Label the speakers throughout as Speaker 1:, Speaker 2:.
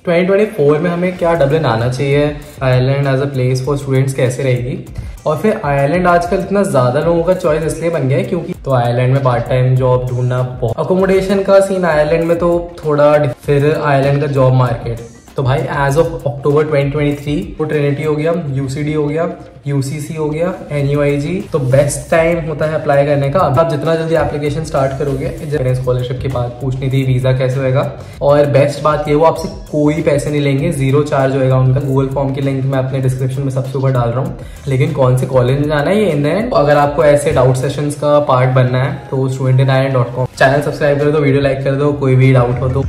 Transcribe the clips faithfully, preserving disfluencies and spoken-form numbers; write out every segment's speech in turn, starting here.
Speaker 1: Twenty twenty four में हमें क्या डबलिन आना चाहिए, Ireland as a place for students कैसे रहेगी, और फिर आयरलैंड आजकल इतना ज्यादा लोगों का चॉइस इसलिए बन गया है क्योंकि तो आयरलैंड में पार्ट टाइम जॉब ढूंढना बहुत, अकोमोडेशन का सीन आयरलैंड में तो थोड़ा, फिर आयरलैंड का जॉब मार्केट। तो भाई as of October twenty twenty three वो ट्रिनिटी हो गया, यूसीडी हो गया, यूसीसी हो गया, एनयूआईजी, तो बेस्ट टाइम होता है अप्लाई करने का। अब आप जितना जल्दी एप्लीकेशन स्टार्ट करोगे, स्कॉलरशिप की बात पूछनी थी, वीजा कैसे होएगा, और बेस्ट बात ये वो आपसे कोई पैसे नहीं लेंगे, जीरो चार्ज होएगा उनका। गूगल फॉर्म की लिंक मैं अपने डिस्क्रिप्शन में सबसे ऊपर डाल रहा हूँ। लेकिन कौन से कॉलेज में जाना है ये इन द एंड, अगर आपको ऐसे डाउट सेशंस का पार्ट बनना है तो student in Ireland dot com channel subscribe कर दो, वीडियो लाइक कर दो, कोई भी डाउट हो तो।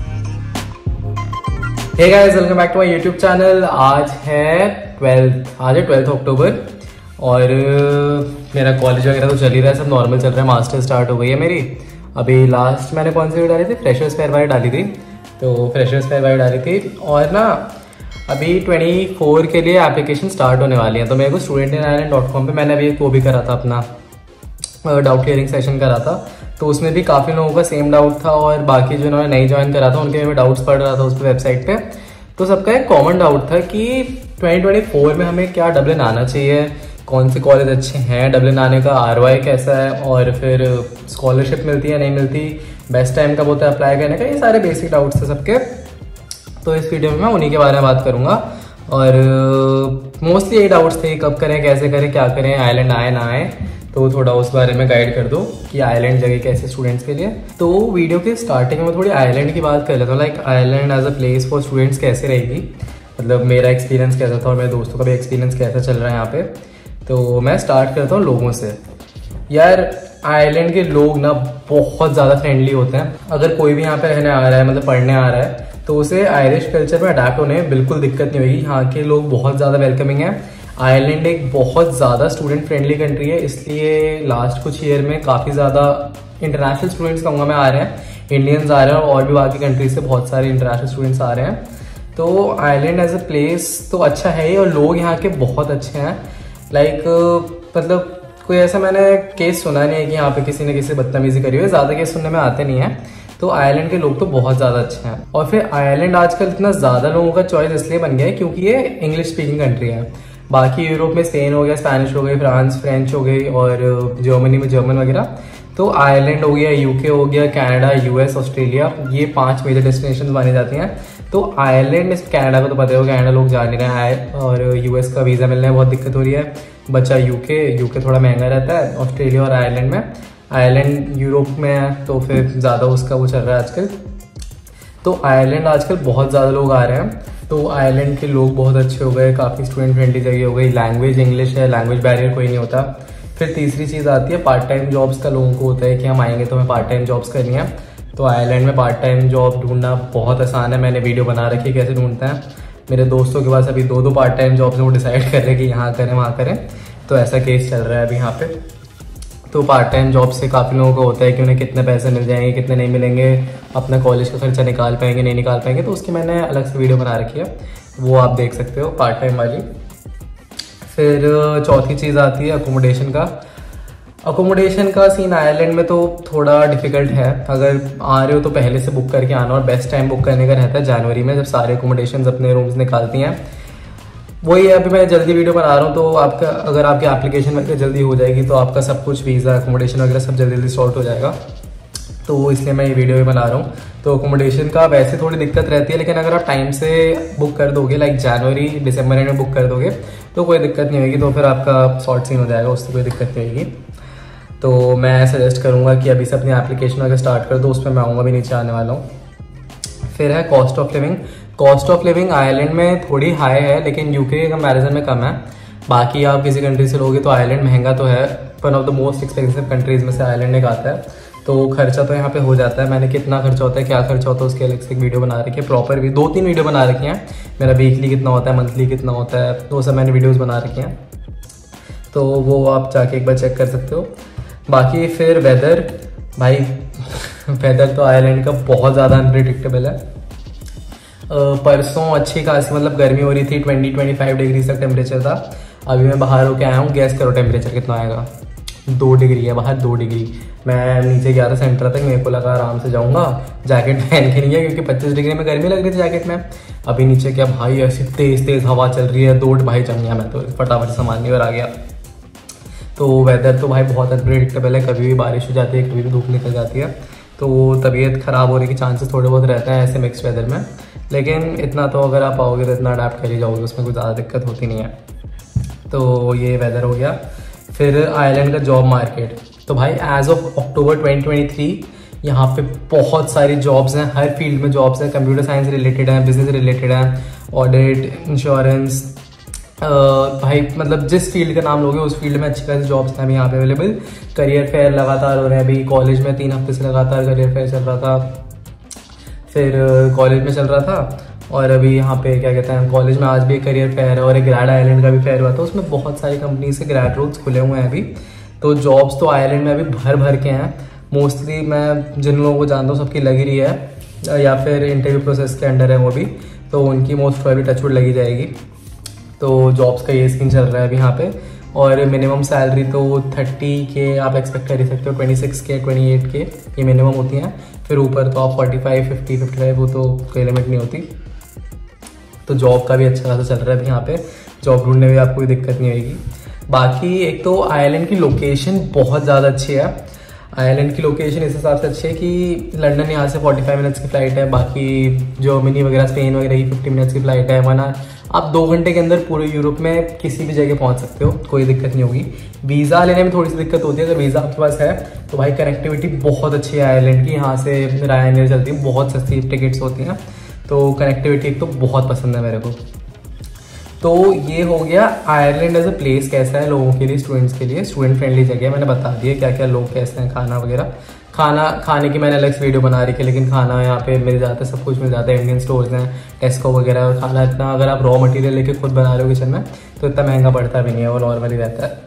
Speaker 1: Hey guys, welcome back to my YouTube channel. आज है ट्वेल्थ आज है ट्वेल्थ अक्टूबर और मेरा कॉलेज वगैरह तो चल ही रहा है, सब नॉर्मल चल रहा है। मास्टर स्टार्ट हो गई है मेरी। अभी लास्ट मैंने कौन सी वीडियो डाली थी, फ्रेशर्स फेयरवेल डाली थी, तो फ्रेशर्स फेयरवेल डाली थी। और ना अभी ट्वेंटी फोर के लिए एप्लीकेशन स्टार्ट होने वाली है, तो मेरे को student in Ireland dot com पर मैंने अभी वो भी करा था, अपना डाउट क्लियरिंग सेशन करा था, तो उसमें भी काफ़ी लोगों का सेम डाउट था और बाकी जो इन्होंने नहीं ज्वाइन करा था उनके मैं डाउट्स पढ़ रहा था उस पर वेबसाइट पे। तो सबका एक कॉमन डाउट था कि ट्वेंटी ट्वेंटी फोर में हमें क्या डबलिन आना चाहिए, कौन से कॉलेज अच्छे हैं, डबलिन आने का आरओआई कैसा है, और फिर स्कॉलरशिप मिलती है नहीं मिलती, बेस्ट टाइम कब होता है अप्लाई करने का, ये सारे बेसिक डाउट्स थे सबके। तो इस वीडियो में मैं उन्हीं के बारे में बात करूँगा और मोस्टली यही डाउट्स थे, कब करें, कैसे करें, क्या करें, आइलैंड आए ना आए, तो थोड़ा उस बारे में गाइड कर दो कि आइलैंड जगह कैसे स्टूडेंट्स के लिए। तो वीडियो के स्टार्टिंग में थोड़ी आइलैंड की बात कर लेता हूँ, like island as a place for students कैसे रहेगी, मतलब मेरा एक्सपीरियंस कैसा था और मेरे दोस्तों का भी एक्सपीरियंस कैसा चल रहा है यहाँ पे। तो मैं स्टार्ट करता हूँ लोगों से। यार आइलैंड के लोग ना बहुत ज़्यादा फ्रेंडली होते हैं। अगर कोई भी यहाँ पे रहने आ रहा है, मतलब पढ़ने आ रहा है, तो उसे आयरिश कल्चर में अडेप्ट होने में बिल्कुल दिक्कत नहीं होगी। यहाँ के लोग बहुत ज़्यादा वेलकमिंग है। आयरलैंड एक बहुत ज़्यादा स्टूडेंट फ्रेंडली कंट्री है, इसलिए लास्ट कुछ ईयर में काफ़ी ज़्यादा इंटरनेशनल स्टूडेंट्स कहूँगा मैं आ रहे हैं, इंडियंस आ रहे हैं और भी बाकी कंट्रीज से बहुत सारे इंटरनेशनल स्टूडेंट्स आ रहे हैं। तो आयरलैंड एज अ प्लेस तो अच्छा है ही, और लोग यहाँ के बहुत अच्छे हैं। लाइक मतलब कोई ऐसा मैंने केस सुना नहीं है कि यहाँ पे किसी ने किसी बदतमीजी करी हो, ज़्यादा केस सुनने में आते नहीं है। तो आयरलैंड के लोग तो बहुत ज़्यादा अच्छे हैं। और फिर आयरलैंड आजकल इतना ज़्यादा लोगों का चॉइस इसलिए बन गया है क्योंकि ये इंग्लिश स्पीकिंग कंट्री है। बाकी यूरोप में स्पेन हो गया, स्पेनिश हो गई, फ्रांस फ्रेंच हो गई, और जर्मनी में जर्मन वगैरह। तो आयरलैंड हो गया, यूके हो गया, कनाडा, यूएस, ऑस्ट्रेलिया, ये पांच मेजर डेस्टिनेशन मानी जाती हैं। तो आयरलैंड, कनाडा को तो पता हो, कनाडा लोग जा नहीं रहे हैं, और यूएस का वीज़ा मिलने में बहुत दिक्कत हो रही है। बचा यूके, यूके थोड़ा महंगा रहता है। ऑस्ट्रेलिया और आयरलैंड में, आयरलैंड यूरोप में है तो फिर ज़्यादा उसका वो चल रहा है आजकल। तो आयरलैंड आजकल बहुत ज़्यादा लोग आ रहे हैं। तो आयरलैंड के लोग बहुत अच्छे हो गए, काफ़ी स्टूडेंट फ्रेंडली जगह हो गई, लैंग्वेज इंग्लिश है, लैंग्वेज बैरियर कोई नहीं होता। फिर तीसरी चीज़ आती है पार्ट टाइम जॉब्स का। लोगों को होता है कि हम आएंगे तो हमें पार्ट टाइम जॉब्स करनी है। तो आयरलैंड में पार्ट टाइम जॉब ढूंढना बहुत आसान है, मैंने वीडियो बना रखी है कैसे ढूंढते हैं। मेरे दोस्तों के पास अभी दो दो पार्ट टाइम जॉब्स हैं, वो डिसाइड कर रहे हैं कि यहाँ करें वहाँ करें, तो ऐसा केस चल रहा है अभी यहाँ पे। तो पार्ट टाइम जॉब से काफ़ी लोगों को होता है कि उन्हें कितने पैसे मिल जाएंगे, कितने नहीं मिलेंगे, अपना कॉलेज का खर्चा निकाल पाएंगे नहीं निकाल पाएंगे, तो उसकी मैंने अलग से वीडियो बना रखी है, वो आप देख सकते हो पार्ट टाइम वाली। फिर चौथी चीज़ आती है अकोमोडेशन का। अकोमोडेशन का सीन आयरलैंड में तो थोड़ा डिफिकल्ट है। अगर आ रहे हो तो पहले से बुक करके आना, और बेस्ट टाइम बुक करने का रहता है जनवरी में, जब सारे अकोमोडेशन अपने रूम्स निकालती हैं। वही है, अभी मैं जल्दी वीडियो बना रहा हूँ, तो आपका अगर आपकी एप्लीकेशन वगैरह जल्दी हो जाएगी तो आपका सब कुछ वीज़ा, अकोमोडेशन वगैरह सब जल्दी जल्दी सॉर्ट हो जाएगा, तो इसलिए मैं ये वीडियो भी बना रहा हूँ। तो अकोमोडेशन का वैसे थोड़ी दिक्कत रहती है, लेकिन अगर आप टाइम से बुक कर दोगे, लाइक जनवरी दिसंबर एंड में बुक कर दोगे, तो कोई दिक्कत नहीं होगी, तो फिर आपका शॉर्ट सीन हो जाएगा, उससे कोई दिक्कत नहीं होगी। तो मैं सजेस्ट करूँगा कि अभी से अपनी एप्लीकेशन अगर स्टार्ट कर दो, उस पर मैं आऊँगा भी नीचे आने वाला हूँ। फिर है cost of living. Cost of living Ireland में थोड़ी हाई है, लेकिन यूके के कंपैरिजन में कम है। बाकी आप किसी कंट्री से लोगे तो आयरलैंड महंगा तो है, one of the most expensive countries में से आयरलैंड एक आता है, तो खर्चा तो यहाँ पे हो जाता है। मैंने कितना खर्चा होता है, क्या खर्चा होता है, उसके अलग से एक वीडियो बना रखी है, प्रॉपर भी दो तीन वीडियो बना रखी हैं। मेरा वीकली कितना होता है, मंथली कितना होता है, वो सब मैंने वीडियोज़ बना रखी हैं, तो वो आप जाके एक बार चेक कर सकते हो। बाकी फिर वेदर, भाई वेदर तो आयरलैंड का बहुत ज़्यादा अनप्रिडिक्टेबल है। परसों अच्छी खासी मतलब गर्मी हो रही थी, ट्वेंटी ट्वेंटी फाइव डिग्री तक टेम्परेचर था। अभी मैं बाहर होके आया हूँ, गैस करो टेम्परेचर कितना आएगा, दो डिग्री है बाहर, दो डिग्री। मैं नीचे गया था सेंटर तक, मेरे को लगा आराम से जाऊंगा, जैकेट पहन के नहीं है क्योंकि पच्चीस डिग्री में गर्मी लग रही थी जैकेट में। अभी नीचे क्या भाई ऐसी तेज तेज हवा चल रही है, दौड़ भाई जम गया मैं तो, फटाफट सामान और आ गया। तो वेदर तो भाई बहुत अनप्रेडिक्टेबल है, कभी भी बारिश हो जाती है, कभी भी धूप निकल जाती है, तो तबीयत ख़राब होने के चांसेस थोड़े बहुत रहते हैं ऐसे मिक्स वेदर में। लेकिन इतना तो अगर आप आओगे तो इतना अडाप्ट कर ही जाओगे, उसमें कोई ज़्यादा दिक्कत होती नहीं है। तो ये वेदर हो गया। फिर आयरलैंड का जॉब मार्केट, तो भाई as of October twenty twenty three यहाँ पे बहुत सारी जॉब्स हैं, हर फील्ड में जॉब्स हैं। कंप्यूटर साइंस रिलेटेड है, बिजनेस रिलेटेड है, ऑडिट, इंश्योरेंस, भाई मतलब जिस फील्ड का नाम लोगे उस फील्ड में अच्छी खासी जॉब्स हैं अभी यहाँ पे अवेलेबल। करियर फेयर लगातार हो रहे हैं, अभी कॉलेज में तीन हफ्ते से लगातार करियर फेयर चल रहा था, फिर कॉलेज में चल रहा था, और अभी यहाँ पे क्या कहते हैं कॉलेज में आज भी एक करियर फेयर है और एक ग्रैड आइलैंड का भी फेयर हुआ था, उसमें बहुत सारी कंपनी से ग्रैड रोल्स खुले हुए हैं अभी। तो जॉब्स तो आयरलैंड में अभी भर भर के हैं। मोस्टली मैं जिन लोगों को जानता हूँ सबकी लगी रही है, या फिर इंटरव्यू प्रोसेस के अंडर है वो भी, तो उनकी मोस्ट प्रोबेबली टचवुड लगी जाएगी। तो जॉब्स का ये स्कीम चल रहा है अभी यहाँ पे। और मिनिमम सैलरी तो थर्टी के आप एक्सपेक्ट कर ही सकते हो, ट्वेंटी सिक्स के, ट्वेंटी एट के ये मिनिमम होती हैं। फिर ऊपर तो आप forty five, fifty, fifty five वो तो कोई लिमिट नहीं होती। तो जॉब का भी अच्छा खासा चल रहा है यहाँ पे, जॉब ढूंढने में आपको कोई दिक्कत नहीं होगी। बाकी एक तो आयरलैंड की लोकेशन बहुत ज़्यादा अच्छी है। आयरलैंड की लोकेशन इस हिसाब से अच्छी है कि लंदन यहाँ से पैंतालीस मिनट्स की फ़्लाइट है, बाकी जर्मनी वगैरह, स्पेन वगैरह की फिफ्टी मिनट्स की फ़्लाइट है। वरना आप दो घंटे के अंदर पूरे यूरोप में किसी भी जगह पहुँच सकते हो, कोई दिक्कत नहीं होगी। वीज़ा लेने में थोड़ी सी दिक्कत होती है, अगर वीज़ा आपके पास है तो भाई कनेक्टिविटी बहुत अच्छी है आयरलैंड की। यहाँ से रायनेयर चलती है, बहुत सस्ती टिकट्स होती हैं, तो कनेक्टिविटी तो बहुत पसंद है मेरे को। तो ये हो गया आयरलैंड एज अ प्लेस कैसा है लोगों के लिए, स्टूडेंट्स के लिए, स्टूडेंट फ्रेंडली जगह है। मैंने बता दिया क्या क्या लोग कैसे हैं, खाना वगैरह। खाना खाने की मैंने अलग से वीडियो बना रही है, लेकिन खाना यहाँ पे मिल जाता है, सब कुछ मिल जाता है। इंडियन स्टोर्स हैं, टेस्को वगैरह, और खाना इतना अगर आप रॉ मटेरियल लेके खुद बना रहे हो किचन में तो इतना महंगा पड़ता भी नहीं है, वो नॉर्मली रहता है।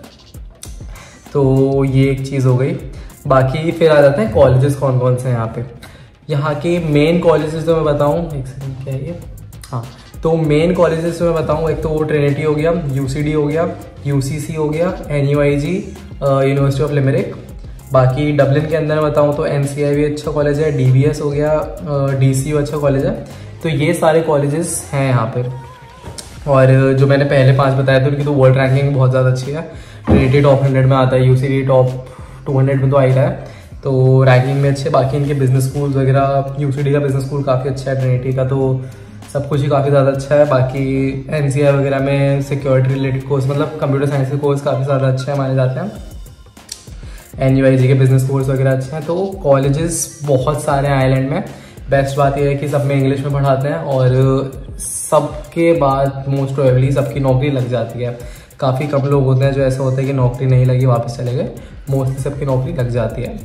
Speaker 1: तो ये एक चीज़ हो गई। बाकी फिर आ जाते हैं कॉलेजेस कौन कौन से हैं यहाँ पे। यहाँ के मेन कॉलेजेस तो मैं बताऊँ, एक सेकंड क्या है ये, हाँ, तो मेन कॉलेजेस तो मैं बताऊँ, एक तो वो ट्रिनिटी हो गया, यूसीडी हो गया, यूसीसी हो गया, एनयूआईजी, यूनिवर्सिटी ऑफ लिमेरिक। बाकी डबलिन के अंदर बताऊँ तो एनसीआई भी अच्छा कॉलेज है, डीबीएस हो गया, डीसीयू अच्छा कॉलेज है। तो ये सारे कॉलेजेस हैं यहाँ पर। और जो मैंने पहले पांच बताए थे उनकी तो वर्ल्ड रैंकिंग बहुत ज़्यादा अच्छी है। ट्रिनिटी टॉप हंड्रेड में आता है, यूसीडी टॉप टू हंड्रेड में तो आ ही रहा है, तो रैंकिंग में अच्छे। बाकी इनके बिजनेस स्कूल वगैरह, यूसीडी का बिजनेस स्कूल काफ़ी अच्छा है, ट्रिनिटी का तो सब कुछ ही काफ़ी ज़्यादा अच्छा है। बाकी एनसीआई वगैरह में सिक्योरिटी रिलेटेड कोर्स, मतलब कंप्यूटर साइंस के कोर्स काफ़ी ज़्यादा अच्छे हैं माने जाते हैं। एनयूआईजी के बिजनेस कोर्स वगैरह अच्छे हैं। तो कॉलेजेस बहुत सारे हैं आयरलैंड में। बेस्ट बात यह है कि सब में इंग्लिश में पढ़ाते हैं, और सबके बाद मोस्ट प्रोबेबली सबकी नौकरी लग जाती है। काफ़ी कम लोग होते हैं जो ऐसे होते हैं कि नौकरी नहीं लगी वापस चले गए, मोस्टली सबकी नौकरी लग जाती है।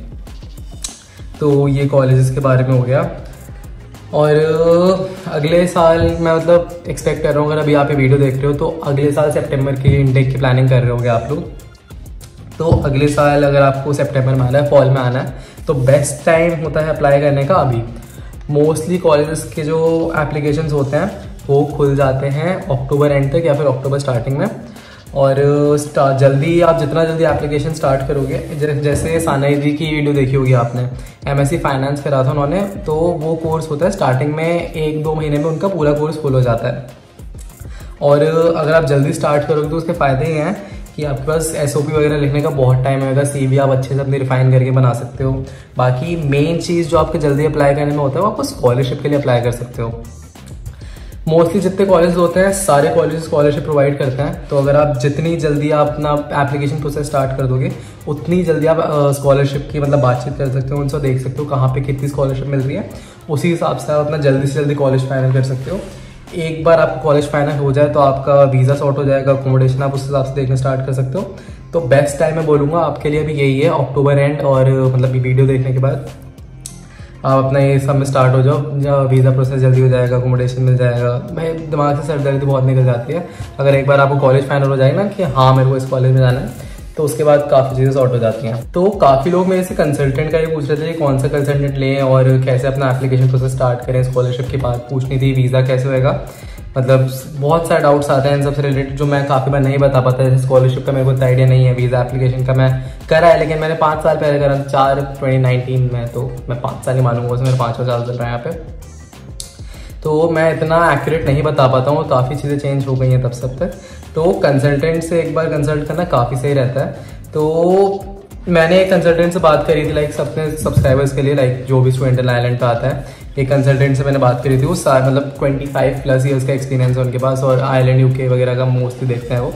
Speaker 1: तो ये कॉलेजेस के बारे में हो गया। और अगले साल मैं मतलब एक्सपेक्ट कर रहा हूँ, अगर अभी आप ये वीडियो देख रहे हो तो अगले साल सितंबर की इनटेक की प्लानिंग कर रहे होगे आप लोग। तो अगले साल अगर आपको सितंबर में आना है, फॉल में आना है, तो बेस्ट टाइम होता है अप्लाई करने का अभी। मोस्टली कॉलेजेस के जो एप्लीकेशंस होते हैं वो खुल जाते हैं अक्टूबर एंड तक या फिर अक्टूबर स्टार्टिंग में। और जल्दी आप जितना जल्दी एप्लीकेशन स्टार्ट करोगे, जैसे सानई जी की वीडियो देखी होगी आपने, एमएससी फाइनेंस करा था उन्होंने, तो वो कोर्स होता है स्टार्टिंग में एक दो महीने में उनका पूरा कोर्स फुल हो जाता है। और अगर आप जल्दी स्टार्ट करोगे तो उसके फ़ायदे ही हैं कि आपके पास एसओपी वगैरह लिखने का बहुत टाइम होगा, सीवी आप अच्छे से अपनी रिफाइन करके बना सकते हो। बाकी मेन चीज़ जो आपको जल्दी अप्लाई करने में होता है वो आपको स्कॉलरशिप के लिए अप्लाई कर सकते हो। मोस्टली जितने कॉलेज होते हैं सारे कॉलेज स्कॉलरशिप प्रोवाइड करते हैं, तो अगर आप जितनी जल्दी आप अपना एप्लीकेशन प्रोसेस स्टार्ट कर दोगे उतनी जल्दी आप स्कॉलरशिप की मतलब बातचीत कर सकते हो, उनसे देख सकते हो कहाँ पे कितनी स्कॉलरशिप मिल रही है, उसी हिसाब से आप अपना जल्दी से जल्दी कॉलेज फाइनल कर सकते हो। एक बार आपका कॉलेज फाइनल हो जाए तो आपका वीज़ा सॉर्ट हो जाएगा, अकोमोडेशन आप उस हिसाब से देखना स्टार्ट कर सकते हो। तो बेस्ट टाइम मैं बोलूँगा आपके लिए अभी यही है, अक्टूबर एंड, और मतलब ये वीडियो देखने के बाद आप अपना ये सब में स्टार्ट हो जाओ, वीज़ा प्रोसेस जल्दी हो जाएगा, अकोमोडेशन मिल जाएगा। भाई दिमाग से सर दर्द बहुत निकल जाती है अगर एक बार आपको कॉलेज फाइनल हो जाए ना कि हाँ मेरे को इस कॉलेज में जाना है, तो उसके बाद काफ़ी चीज़ें सॉर्ट हो जाती हैं। तो काफ़ी लोग मेरे से कंसल्टेंट का ये पूछ रहे थे कि कौन सा कंसल्टेंट लें और कैसे अपना एप्लीकेशन प्रोसेस स्टार्ट करें, स्कॉलरशिप की बात पूछनी थी, वीज़ा कैसे होएगा। मतलब बहुत सारे डाउट्स आते हैं इन सबसे रिलेटेड जो मैं काफ़ी बार नहीं बता पाता। जैसे स्कॉलरशिप का मेरे को इतना आइडिया नहीं है, वीज़ा एप्लीकेशन का मैं करा है लेकिन मैंने पाँच साल पहले करा, चार ट्वेंटी नाइनटीन में, तो मैं पाँच साल ही मानूंगा उसमें, मेरे पाँचवा साल चल रहा है यहाँ पे। तो मैं इतना एक्यूरेट नहीं बता पाता हूँ, काफ़ी चीज़ें चेंज हो गई हैं तब सब तक। तो कंसल्टेंट से एक बार कंसल्ट करना काफ़ी सही रहता है। तो मैंने एक कंसल्टेंट से बात करी थी लाइक सबने सब्सक्राइबर्स के लिए, लाइक जो भी स्टूडेंट आइलैंड पे आता है, एक कंसल्टेंट से मैंने बात करी थी। वो सार मतलब ट्वेंटी फाइव प्लस ईयर्स का एक्सपीरियंस है उनके पास और आइलैंड यूके वगैरह का मोस्टली देखते हैं वो।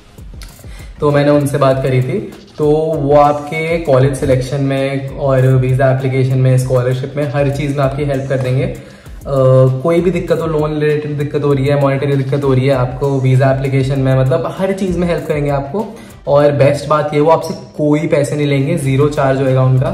Speaker 1: तो मैंने उनसे बात करी थी, तो वो आपके कॉलेज सिलेक्शन में और वीज़ा एप्लीकेशन में, स्कॉलरशिप में, हर चीज़ में आपकी हेल्प कर देंगे। Uh, कोई भी दिक्कत हो, लोन रिलेटेड दिक्कत हो रही है, मॉनेटरी दिक्कत हो रही है आपको वीज़ा एप्लीकेशन में, मतलब हर चीज़ में हेल्प करेंगे आपको। और बेस्ट बात ये, वो आपसे कोई पैसे नहीं लेंगे, जीरो चार्ज होएगा उनका।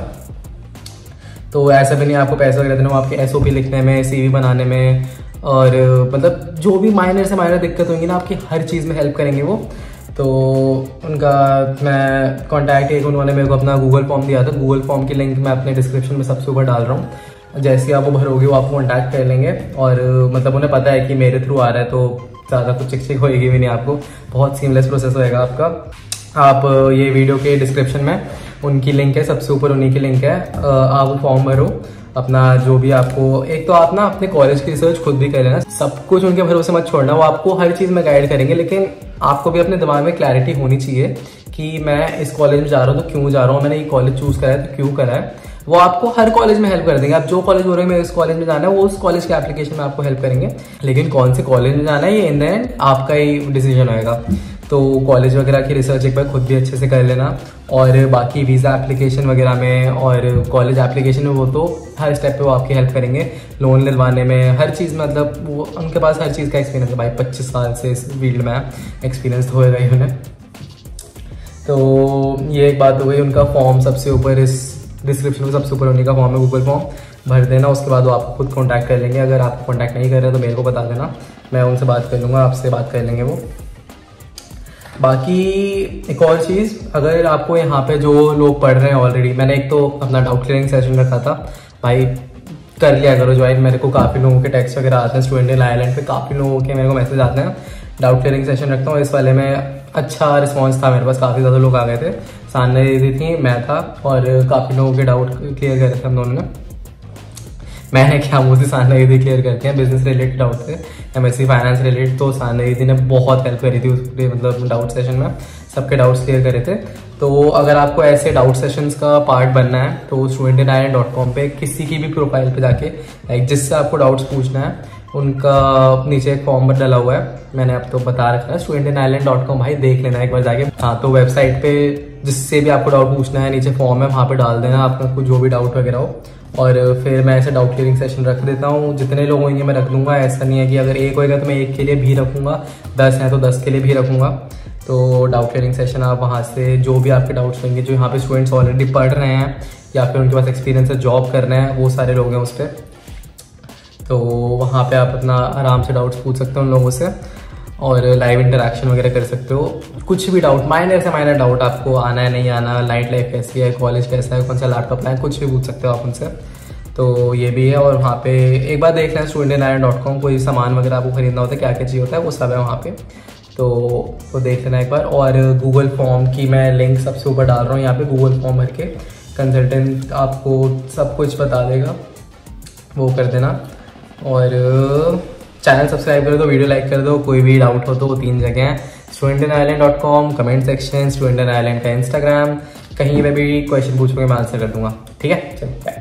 Speaker 1: तो ऐसा भी नहीं आपको पैसे वगैरह देना, वो आपके एसओपी लिखने में, सीवी बनाने में, और मतलब जो भी माइनर से माइनर दिक्कत होंगी ना, आपकी हर चीज़ में हेल्प करेंगे वो। तो उनका मैं कॉन्टैक्ट, एक उन्होंने मेरे को अपना गूगल फॉर्म दिया था, गूगल फॉर्म की लिंक मैं अपने डिस्क्रिप्शन में सबसे ऊपर डाल रहा हूँ। जैसे ही आप वो भरोगे वो आपको कॉन्टैक्ट कर लेंगे, और मतलब उन्हें पता है कि मेरे थ्रू आ रहा है तो ज़्यादा कुछ चिक चिक होएगी भी नहीं, आपको बहुत सीमलेस प्रोसेस होएगा आपका। आप ये वीडियो के डिस्क्रिप्शन में उनकी लिंक है, सबसे ऊपर उन्हीं की लिंक है, आप वो फॉर्म भरो अपना, जो भी आपको, एक तो आप ना अपने कॉलेज की रिसर्च खुद भी कर लेना, सब कुछ उनके भरोसे मत छोड़ना, वो आपको हर चीज़ में गाइड करेंगे, लेकिन आपको भी अपने दिमाग में क्लैरिटी होनी चाहिए कि मैं इस कॉलेज में जा रहा हूँ तो क्यों जा रहा हूँ, मैंने ये कॉलेज चूज़ करा है तो क्यों करा है। वो आपको हर कॉलेज में हेल्प कर देंगे। आप जो कॉलेज बोल रहे हैं मेरे इस कॉलेज में जाना है, वो उस कॉलेज के एप्लीकेशन में आपको हेल्प करेंगे, लेकिन कौन से कॉलेज में जाना है ये इन द एंड आपका ही डिसीजन होएगा। तो कॉलेज वगैरह की रिसर्च एक बार खुद भी अच्छे से कर लेना, और बाकी वीज़ा एप्लीकेशन वगैरह में और कॉलेज एप्लीकेशन में वो तो हर स्टेप पे वो आपकी हेल्प करेंगे, लोन दिलवाने में, हर चीज़ में, मतलब वो उनके पास हर चीज़ का एक्सपीरियंस है भाई, पच्चीस साल से इस फील्ड में एक्सपीरियंस तो होएगा ही उन्हें। तो ये एक बात हो गई। उनका फॉर्म सबसे ऊपर इस डिस्क्रिप्शन में सबसे ऊपर उन्हीं का फॉर्म है, गूगल फॉर्म भर देना, उसके बाद वो आपको खुद कांटेक्ट कर लेंगे। अगर आपको कांटेक्ट नहीं कर रहे तो मेरे को बता देना, मैं उनसे बात कर लूँगा, आपसे बात कर लेंगे वो। बाकी एक और चीज़, अगर आपको यहाँ पे जो लोग पढ़ रहे हैं ऑलरेडी, मैंने एक तो अपना डाउट क्लियरिंग सेशन रखा था भाई, कर लिया करो ज्वाइन। मेरे को काफ़ी लोगों के टेक्स्ट वगैरह आते हैं, स्टूडेंट इन आइलैंड पे काफ़ी लोगों के मेरे को मैसेज आते हैं। डाउट क्लियरिंग सेशन रखता हूँ, इस वाले में अच्छा रिस्पांस था मेरे पास, काफ़ी ज़्यादा लोग आ गए थे, सामने दीदी थी, मैं था, और काफ़ी लोगों के डाउट क्लियर करे थे हम दोनों ने। मैंने क्या मुझे साना दीदी क्लियर करते हैं, बिजनेस रिलेटेड डाउट थे, एमएससी फाइनेंस रिलेटेड, तो साना दीदी ने बहुत हेल्प करी थी उस मतलब डाउट सेशन में, सबके डाउट्स क्लियर करे थे। तो अगर आपको ऐसे डाउट सेशंस का पार्ट बनना है तो student in island dot com पे किसी की भी प्रोफाइल पे जाके, लाइक जिससे आपको डाउट्स पूछना है, उनका नीचे एक फॉर्म डला हुआ है, मैंने अब तो बता रखा है, student in island dot com, भाई देख लेना एक बार जाके। हाँ, तो वेबसाइट पे जिससे भी आपको डाउट पूछना है, नीचे फॉर्म है, वहाँ पे डाल देना आपका कुछ जो भी डाउट वगैरह हो, और फिर मैं ऐसे डाउट क्लियरिंग सेशन रख देता हूँ। जितने लोग होंगे मैं रख दूंगा, ऐसा नहीं है कि अगर एक होएगा तो मैं एक के लिए भी रखूँगा, दस हैं तो दस के लिए भी रखूँगा। तो डाउट क्लियरिंग सेशन आप वहाँ से जो भी आपके डाउट्स होंगे, जो यहाँ पे स्टूडेंट्स ऑलरेडी पढ़ रहे हैं या फिर उनके पास एक्सपीरियंस है, जॉब करना है, वो सारे लोग हैं उस पर, तो वहाँ पे आप अपना आराम से डाउट्स पूछ सकते हो उन लोगों से, और लाइव इंटरेक्शन वगैरह कर सकते हो। कुछ भी डाउट, माइनर से माइनर डाउट, आपको आना है नहीं आना, नाइट लाइफ कैसी है, कॉलेज कैसा है, कौन सा लैपटॉप है, कुछ भी पूछ सकते हो आप उनसे। तो ये भी है, और वहाँ पे एक बार देख लें student in island dot com, कोई सामान वगैरह आपको खरीदना होता है, क्या क्या चाहिए होता है, वो सब है वहाँ पे, तो वो देख लेना एक बार। और गूगल फॉर्म की मैं लिंक सबसे ऊपर डाल रहा हूँ यहाँ पे, गूगल फॉर्म भर के कंसल्टेंट आपको सब कुछ बता देगा, वो कर देना। और चैनल सब्सक्राइब कर दो, वीडियो लाइक कर दो, कोई भी डाउट हो तो वो तीन जगह हैं, student in island dot com, comment section, student in island का इंस्टाग्राम, कहीं पे भी क्वेश्चन पूछोगे मैं आंसर कर दूंगा। ठीक है, चलो बाय।